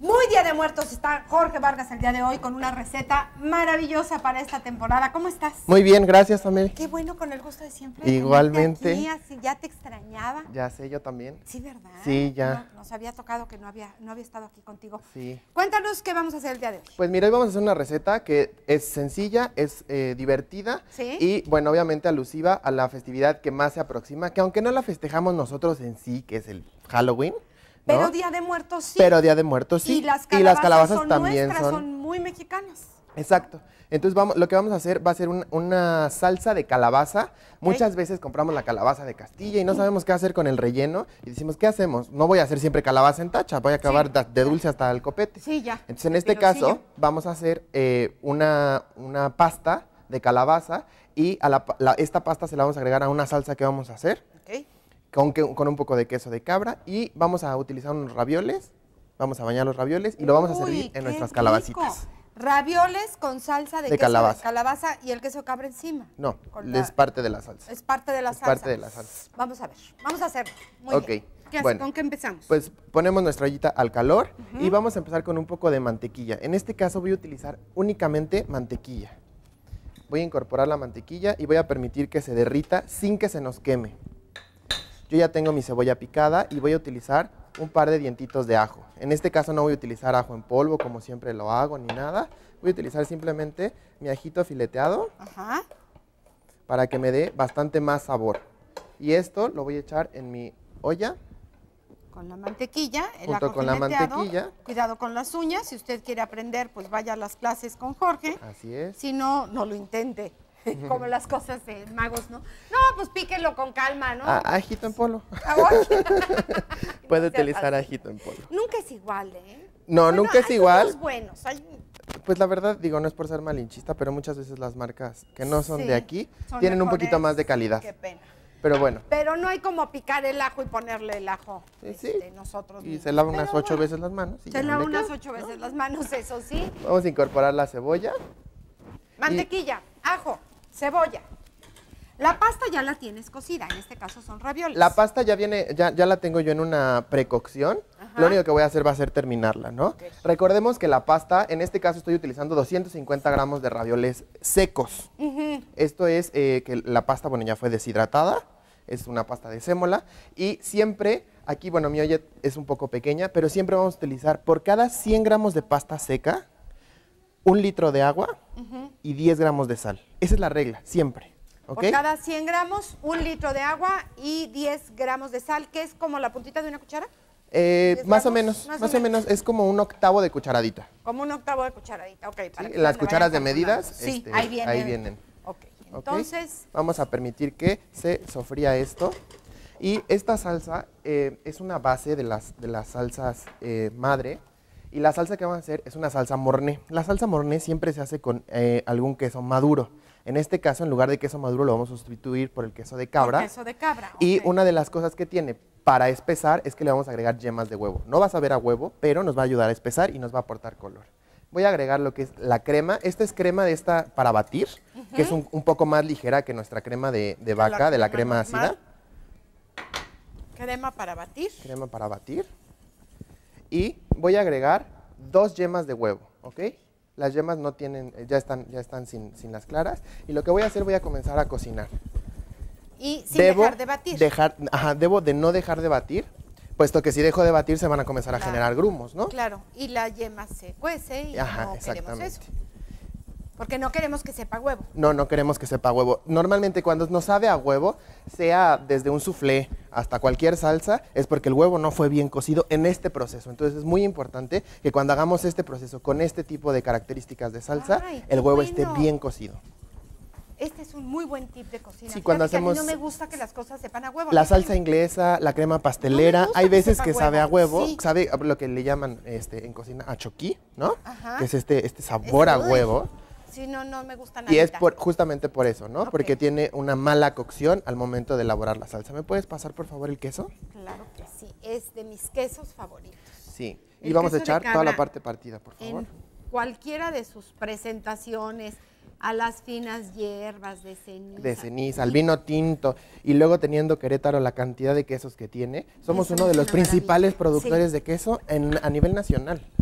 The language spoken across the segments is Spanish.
Muy Día de Muertos, está Jorge Vargas el día de hoy con una receta maravillosa para esta temporada. ¿Cómo estás? Muy bien, gracias, Amelia. Qué bueno, con el gusto de siempre. Igualmente. Aquí, así, ya te extrañaba. Ya sé, yo también. Sí, ¿verdad? Sí, ya. Nos había tocado que no había estado aquí contigo. Sí. Cuéntanos qué vamos a hacer el día de hoy. Pues mira, hoy vamos a hacer una receta que es sencilla, es divertida. ¿Sí? Y, bueno, obviamente alusiva a la festividad que más se aproxima, que aunque no la festejamos nosotros en sí, que es el Halloween, ¿no? Pero Día de Muertos sí. Pero Día de Muertos sí. Y las calabazas son también nuestras, son muy mexicanas. Exacto. Entonces lo que vamos a hacer va a ser una salsa de calabaza. Muchas veces compramos la calabaza de Castilla y no sabemos qué hacer con el relleno. Y decimos, ¿qué hacemos? No voy a hacer siempre calabaza en tacha, voy a acabar de dulce hasta el copete. Sí, ya. Entonces en este caso vamos a hacer una pasta de calabaza y esta pasta se la vamos a agregar a una salsa que vamos a hacer. Ok. Con un poco de queso de cabra y vamos a utilizar unos ravioles. Vamos a bañar los ravioles y lo vamos a servir en nuestras calabacitas. Ravioles con salsa de queso calabaza. De calabaza y el queso de cabra encima. No, es parte de la salsa. Es parte de la salsa. Parte de la salsa. Vamos a ver, vamos a hacerlo. Muy bien. ¿Con qué empezamos? Pues ponemos nuestra ollita al calor y vamos a empezar con un poco de mantequilla. En este caso voy a utilizar únicamente mantequilla. Voy a incorporar la mantequilla y voy a permitir que se derrita sin que se nos queme. Yo ya tengo mi cebolla picada y voy a utilizar un par de dientitos de ajo. En este caso no voy a utilizar ajo en polvo como siempre lo hago ni nada. Voy a utilizar simplemente mi ajito fileteado para que me dé bastante más sabor. Y esto lo voy a echar en mi olla. Con la mantequilla, junto con la mantequilla. Cuidado con las uñas. Si usted quiere aprender, pues vaya a las clases con Jorge. Así es. Si no, no lo intente. Como las cosas de magos, ¿no? No, pues píquenlo con calma, ¿no? Ajito en polvo. Puede utilizar ajito en polvo. Nunca es igual, ¿eh? No, bueno, nunca es igual. Hay buenos. Pues la verdad, digo, no es por ser malinchista, pero muchas veces las marcas que no son de aquí tienen un poquito más de calidad. Qué pena. Pero bueno. Pero no hay como picar el ajo y ponerle el ajo. Sí. Nosotros y se lava unas 8 veces las manos. Se lava unas 8 veces las manos, eso sí. Vamos a incorporar la cebolla. Mantequilla, ajo, cebolla. La pasta ya la tienes cocida, en este caso son ravioles. La pasta ya viene, ya la tengo yo en una precocción. Lo único que voy a hacer va a ser terminarla, ¿no? Okay. Recordemos que la pasta, en este caso estoy utilizando 250 gramos de ravioles secos. Esto es que la pasta, bueno, ya fue deshidratada, es una pasta de sémola. Y siempre, aquí, bueno, mi olla es un poco pequeña, pero siempre vamos a utilizar por cada 100 gramos de pasta seca, 1 litro de agua y 10 gramos de sal. Esa es la regla, siempre. ¿Okay? Por cada 100 gramos, 1 litro de agua y 10 gramos de sal, que es como la puntita de una cuchara. Más o menos, es como 1/8 de cucharadita. Como 1/8 de cucharadita, ok. ¿Sí? Las cucharas de medidas, sí, ahí vienen. Ok, entonces. Okay. Vamos a permitir que se sofría esto. Y esta salsa es una base de las salsas madre. Y la salsa que vamos a hacer es una salsa mornay. La salsa mornay siempre se hace con algún queso maduro. En este caso, en lugar de queso maduro, lo vamos a sustituir por el queso de cabra. El queso de cabra, Y una de las cosas que tiene para espesar es que le vamos a agregar yemas de huevo. No va a saber a huevo, pero nos va a ayudar a espesar y nos va a aportar color. Voy a agregar lo que es la crema. Esta es crema de esta para batir, que es un poco más ligera que nuestra crema de vaca, de la crema ácida. Crema para batir. Crema para batir. Y voy a agregar 2 yemas de huevo, ¿ok? Las yemas no tienen, ya están sin las claras. Y lo que voy a hacer, voy a comenzar a cocinar. Y sin dejar de batir. Debo de no dejar de batir, puesto que si dejo de batir se van a comenzar a generar grumos, ¿no? Claro, y la yema se cuece y no queremos eso. Porque no queremos que sepa huevo. No queremos que sepa huevo. Normalmente cuando nos sabe a huevo, sea desde un soufflé hasta cualquier salsa, es porque el huevo no fue bien cocido en este proceso. Entonces es muy importante que cuando hagamos este proceso con este tipo de características de salsa, el huevo esté bien cocido. Este es un muy buen tip de cocina. Sí, cuando hacemos, a mí no me gusta que las cosas sepan a huevo. La salsa inglesa, la crema pastelera, hay veces que sabe a huevo, sabe lo que le llaman en cocina a choquí, ¿no? Que es este sabor a huevo. Sí, no me gusta nada. Y es justamente por eso, ¿no? Porque tiene una mala cocción al momento de elaborar la salsa. ¿Me puedes pasar, por favor, el queso? Claro que sí, es de mis quesos favoritos. Sí, y vamos a echar toda la parte partida, por favor. En cualquiera de sus presentaciones, a las finas hierbas de ceniza. De ceniza, al vino tinto. Y luego teniendo Querétaro la cantidad de quesos que tiene, somos uno de los principales productores de queso a nivel nacional.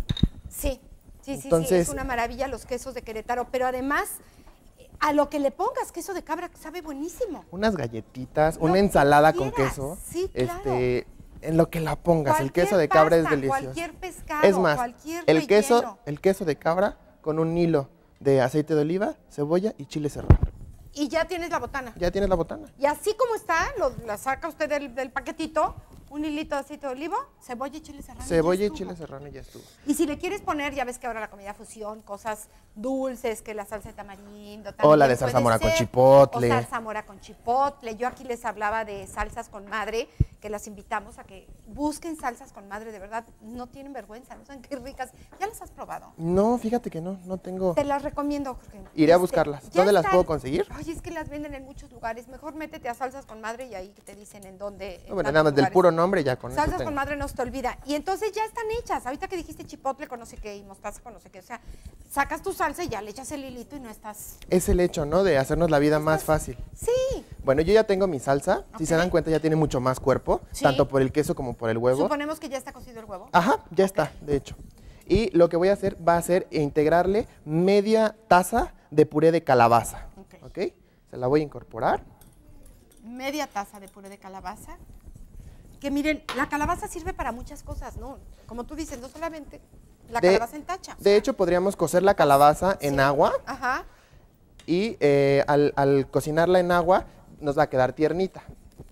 Sí, sí, sí, Entonces, es una maravilla los quesos de Querétaro, pero además, a lo que le pongas queso de cabra sabe buenísimo. unas galletitas, Lo una que ensalada con quieras, queso, sí, claro. En lo que la pongas, el Cualquier queso de cabra es pasta, delicioso. cualquier pescado, Es más, cualquier el relleno. queso de cabra con un hilo de aceite de oliva, cebolla y chile serrano. Y ya tienes la botana. Ya tienes la botana. Y así como está, la saca usted del paquetito, un hilito de aceite de olivo, cebolla y chile serrano. Cebolla y chile serrano y ya estuvo. Y si le quieres poner, ya ves que ahora la comida fusión, cosas dulces, que la salsa de tamarindo. O la de también puede zarzamora con ser, chipotle. O zarzamora con chipotle. Yo aquí les hablaba de salsas con madre, que las invitamos a que busquen salsas con madre, de verdad, no tienen vergüenza, no saben qué ricas. ¿Ya las has probado? No, fíjate que no tengo. Te las recomiendo, Jorge. Iré a buscarlas. Ya ¿Dónde las están. puedo conseguir? Oye, es que las venden en muchos lugares. Mejor métete a salsas con madre y ahí te dicen en dónde. No, bueno, nada más del puro nombre ya con eso Salsas tengo. con madre no se te olvida. Y entonces ya están hechas. Ahorita que dijiste chipotle con no sé qué y mostaza con no sé qué. O sea, sacas tu salsa y ya le echas el hilito y no estás. Es el hecho, ¿no? De hacernos la vida más fácil. Sí. Bueno, yo ya tengo mi salsa. Si se Ok. dan cuenta, ya tiene mucho más cuerpo, Sí. tanto por el queso como por el huevo. Suponemos que ya está cocido el huevo. Ajá, ya está, de hecho. Y lo que voy a hacer va a ser integrarle media taza de puré de calabaza. Ok. ¿Ok? Se la voy a incorporar. Media taza de puré de calabaza. Que miren, la calabaza sirve para muchas cosas, ¿no? Como tú dices, no solamente la calabaza en tacha. De hecho, podríamos cocer la calabaza en Sí. agua Ajá. y al cocinarla en agua nos va a quedar tiernita.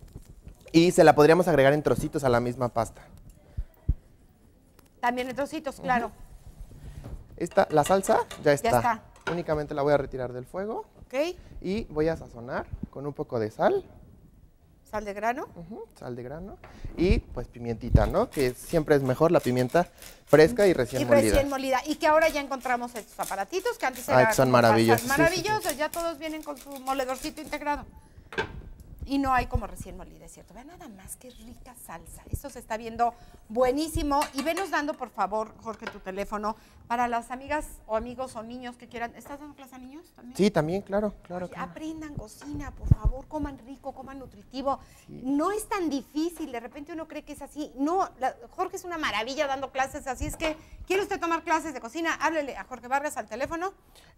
Y se la podríamos agregar en trocitos a la misma pasta. También en trocitos, claro. La salsa ya está. está. Únicamente la voy a retirar del fuego ¿Ok? y voy a sazonar con un poco de sal, Sal de grano. sal de grano y pues pimientita, ¿no? Que siempre es mejor la pimienta fresca y recién molida. Recién molida. Y que ahora ya encontramos estos aparatitos que antes Ah, eran que son como maravillosos. pasas Sí, maravillosos. Ya todos vienen con su moledorcito integrado. Y no hay como recién molida, es cierto. Vean nada más qué rica salsa. Esto se está viendo buenísimo. Y venos dando, por favor, Jorge, tu teléfono para las amigas o amigos o niños que quieran. ¿Estás dando clase a niños también? Sí, también, claro. Oye, aprendan cocina, por favor, coman rico, coman nutritivo. Sí. No es tan difícil, de repente uno cree que es así. No, Jorge es una maravilla dando clases, así es que, ¿quiere usted tomar clases de cocina? Háblele a Jorge Vargas al teléfono.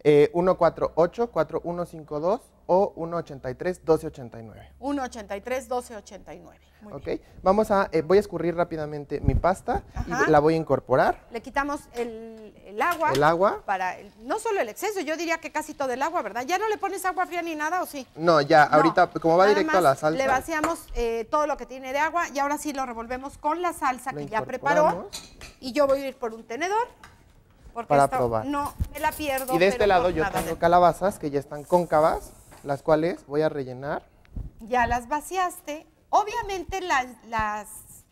148-4152 o 183-1289. 183-1289. Muy bien. Ok, voy a escurrir rápidamente mi pasta Ajá. y la voy a incorporar. Le quitamos el agua. El agua. Para no solo el exceso, yo diría que casi todo el agua, ¿verdad? ¿Ya no le pones agua fría ni nada o sí? No, ya, No, ahorita, como va nada directo a más la salsa. Le vaciamos todo lo que tiene de agua y ahora sí lo revolvemos con la salsa Lo que ya preparó. incorporamos. Y yo voy a ir por un tenedor. Porque Para esto probar. no me la pierdo. Y de este pero lado por yo nada tengo calabazas que ya están cóncavas, las cuales voy a rellenar. Ya las vaciaste. Obviamente la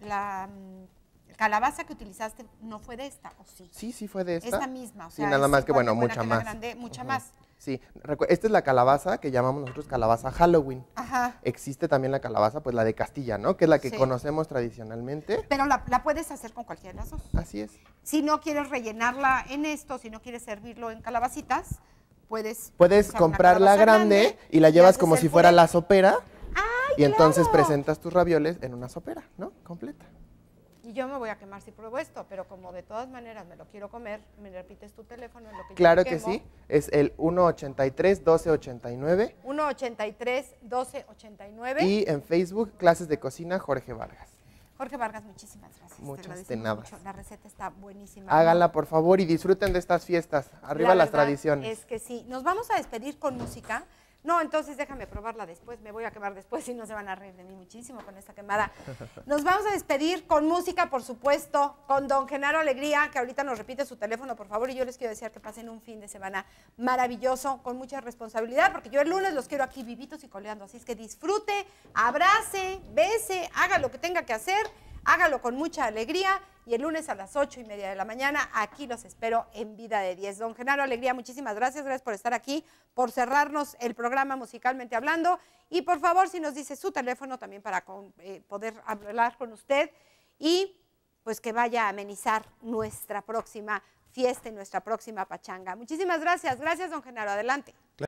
calabaza que utilizaste no fue de esta, ¿o sí? Sí, fue de esta. Esta misma, o Sí, sea, nada es más que igual bueno, de buena mucha que la más. grande, mucha Ujú. más. Sí, esta es la calabaza que llamamos nosotros calabaza Halloween. Ajá. Existe también la calabaza, pues la de Castilla, ¿no? Que es la que Sí. conocemos tradicionalmente. Pero la puedes hacer con cualquiera de las dos. Así es. Si no quieres rellenarla en esto, si no quieres servirlo en calabacitas, puedes Puedes usar una comprar la calabaza grande y la llevas haces como el si fuera puré. la sopera. ¡Ay, Y entonces claro! presentas tus ravioles en una sopera, ¿no? Completa. Y yo me voy a quemar si pruebo esto, pero como de todas maneras me lo quiero comer, me repites tu teléfono en lo que Claro yo me que quemo. sí. Es el 183-1289. 183-1289. Y en Facebook, Clases de Cocina Jorge Vargas. Jorge Vargas, muchísimas gracias. Te Muchas agradecemos de nada. mucho. La receta está buenísima. Háganla, por favor, y disfruten de estas fiestas. Arriba La las verdad tradiciones. Es que sí. Nos vamos a despedir con música. No, entonces déjame probarla después. Me voy a quemar después y no se van a reír de mí muchísimo con esta quemada. Nos vamos a despedir con música, por supuesto, con don Genaro Alegría, que ahorita nos repite su teléfono, por favor. Y yo les quiero desear que pasen un fin de semana maravilloso, con mucha responsabilidad, porque yo el lunes los quiero aquí vivitos y coleando. Así es que disfrute, abrace, bese, haga lo que tenga que hacer. Hágalo con mucha alegría y el lunes a las 8:30 de la mañana aquí los espero en Vida de 10. Don Genaro Alegría, muchísimas gracias por estar aquí, por cerrarnos el programa Musicalmente Hablando y por favor si nos dice su teléfono también para poder hablar con usted y pues que vaya a amenizar nuestra próxima fiesta y nuestra próxima pachanga. Muchísimas gracias, gracias don Genaro, adelante.